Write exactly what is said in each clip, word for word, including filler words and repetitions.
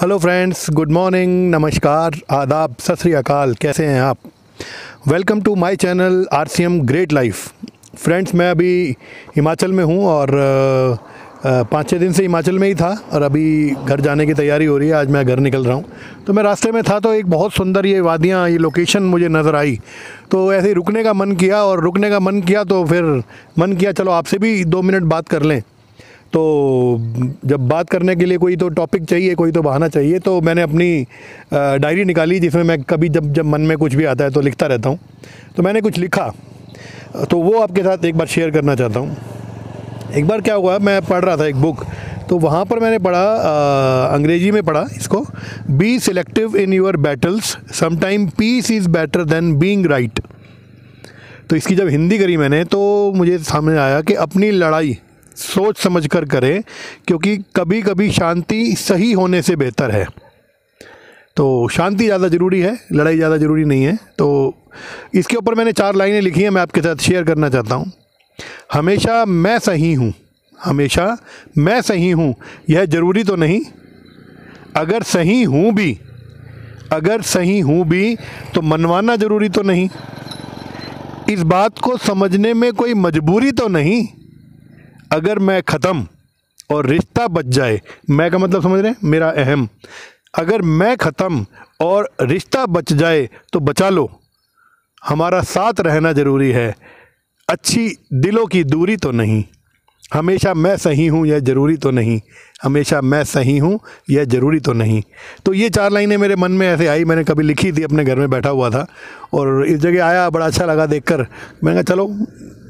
Hello friends, good morning, नमस्कार, आदाब, सत श्री अकाल। कैसे हैं आप? Welcome to my channel R C M great life. Friends, मैं अभी हिमाचल में हूं और पाँच छः दिन से हिमाचल में ही था और अभी घर जाने की तैयारी हो रही है। आज मैं घर निकल रहा हूं, तो मैं रास्ते में था तो एक बहुत सुंदर ये वादियां, ये लोकेशन मुझे नज़र आई, तो ऐसे ही रुकने का मन किया और रुकने का मन किया तो फिर मन किया चलो आपसे भी दो मिनट बात कर लें। तो जब बात करने के लिए कोई तो टॉपिक चाहिए, कोई तो बहाना चाहिए, तो मैंने अपनी डायरी निकाली जिसमें मैं कभी जब जब मन में कुछ भी आता है तो लिखता रहता हूँ। तो मैंने कुछ लिखा, तो वो आपके साथ एक बार शेयर करना चाहता हूँ। एक बार क्या हुआ, मैं पढ़ रहा था एक बुक, तो वहाँ पर मैंने पढ़ा, अंग्रेजी में पढ़ा इसको, be selective in your battles, sometime peace is better than being right. तो इसकी जब हिंदी करी मैंने तो मुझे सामने आया कि अपनी लड़ाई सोच समझ कर करें, क्योंकि कभी कभी शांति सही होने से बेहतर है। तो शांति ज़्यादा ज़रूरी है, लड़ाई ज़्यादा ज़रूरी नहीं है। तो इसके ऊपर मैंने चार लाइनें लिखी हैं, मैं आपके साथ शेयर करना चाहता हूँ। हमेशा मैं सही हूँ, हमेशा मैं सही हूँ, यह ज़रूरी तो नहीं। अगर सही हूँ भी अगर सही हूँ भी तो मनवाना ज़रूरी तो नहीं। इस बात को समझने में कोई मजबूरी तो नहीं। अगर मैं ख़त्म और रिश्ता बच जाए, मैं का मतलब समझ रहे हैं, मेरा अहम, अगर मैं ख़त्म और रिश्ता बच जाए तो बचा लो, हमारा साथ रहना ज़रूरी है, अच्छी दिलों की दूरी तो नहीं। हमेशा मैं सही हूँ, यह ज़रूरी तो नहीं। हमेशा मैं सही हूँ, यह ज़रूरी तो नहीं। तो ये चार लाइनें मेरे मन में ऐसे आई, मैंने कभी लिखी थी, अपने घर में बैठा हुआ था और इस जगह आया, बड़ा अच्छा लगा देखकर। मैंने कहा चलो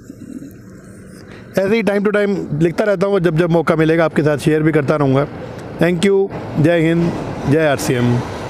ऐसे ही टाइम टू टाइम लिखता रहता हूँ, जब जब मौका मिलेगा आपके साथ शेयर भी करता रहूँगा। Thank you. जय हिंद, जय आर सी एम।